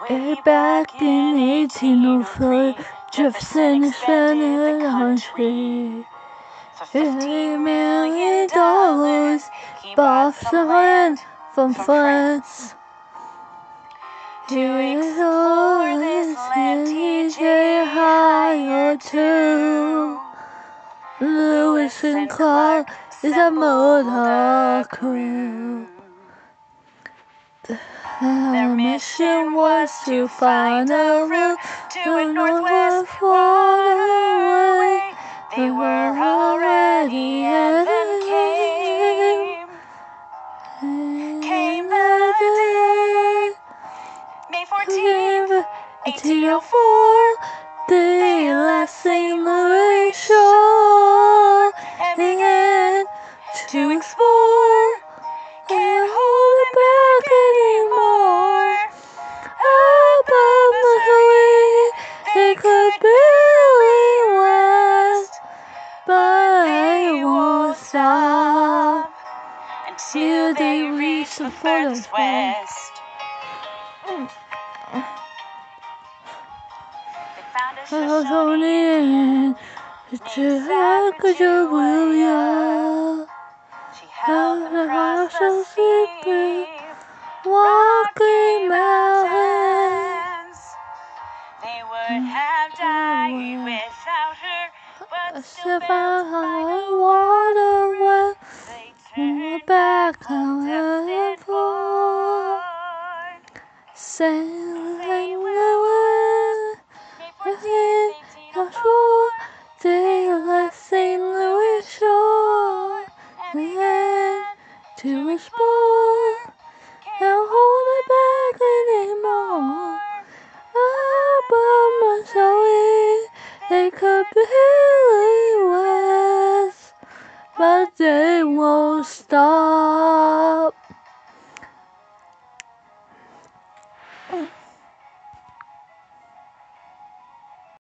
Way back in 1804, Jefferson spent on tree. For $50 million, he bought some land from France. To explore this land, T.J. hired two. Lewis and Clark is a motor crew. Their mission was to find a route to a northwest waterway. They were already and then came the day. May 14th, 1804, they left St. Louis shore and began to explore. Can't hold it back anymore. Above Missouri, they could barely west, but they won't stop until they reach the furthest west. They found a Smithsonian, Julia. She held across the sleeping Rocky Mountains. They would have died without her, but still found high water when they turned back on and forth. St. Louis, they left St. Louis shore and began to explore. Can't hold it back anymore. Above Missouri, they could barely west, but they won't stop.